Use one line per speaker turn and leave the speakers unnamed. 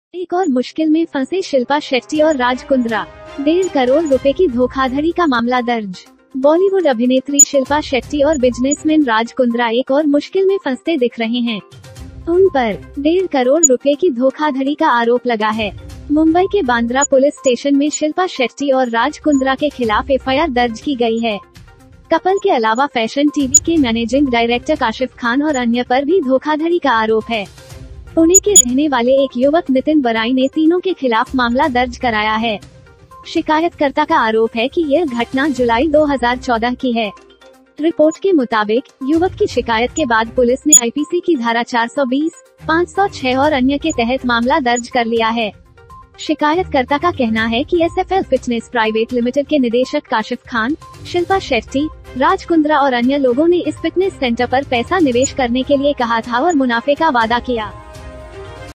एक और मुश्किल में फंसे शिल्पा शेट्टी और राज कुंद्रा। 1.5 करोड़ रुपए की धोखाधड़ी का मामला दर्ज। बॉलीवुड अभिनेत्री शिल्पा शेट्टी और बिजनेसमैन राज कुंद्रा एक और मुश्किल में फंसते दिख रहे हैं। उन पर 1.5 करोड़ रुपए की धोखाधड़ी का आरोप लगा है। मुंबई के बांद्रा पुलिस स्टेशन में शिल्पा शेट्टी और राज कुंद्रा के खिलाफ एफआईआर दर्ज की गई है। कपल के अलावा फैशन टीवी के मैनेजिंग डायरेक्टर काशिफ खान और अन्य पर भी धोखाधड़ी का आरोप है। पुणे के रहने वाले एक युवक नितिन बराई ने तीनों के खिलाफ मामला दर्ज कराया है। शिकायतकर्ता का आरोप है कि यह घटना जुलाई 2014 की है। रिपोर्ट के मुताबिक युवक की शिकायत के बाद पुलिस ने आईपीसी की धारा 420, 506 और अन्य के तहत मामला दर्ज कर लिया है। शिकायतकर्ता का कहना है कि एसएफएल फिटनेस प्राइवेट लिमिटेड के निदेशक काशिफ खान, शिल्पा शेट्टी, राज कुंद्रा और अन्य लोगों ने इस फिटनेस सेंटर पर पैसा निवेश करने के लिए कहा था और मुनाफे का वादा किया।